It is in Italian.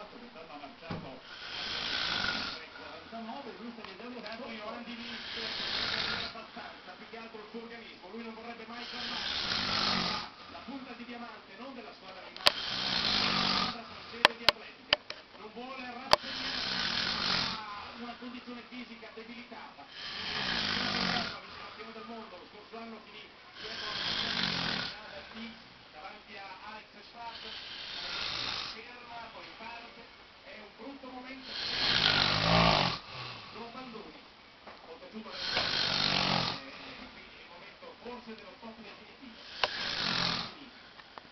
che è stato ammazzato nel 49, lui sta vedendo Anthony Randy List, abbastanza, più che altro il suo organismo, lui non vorrebbe mai fermarsi.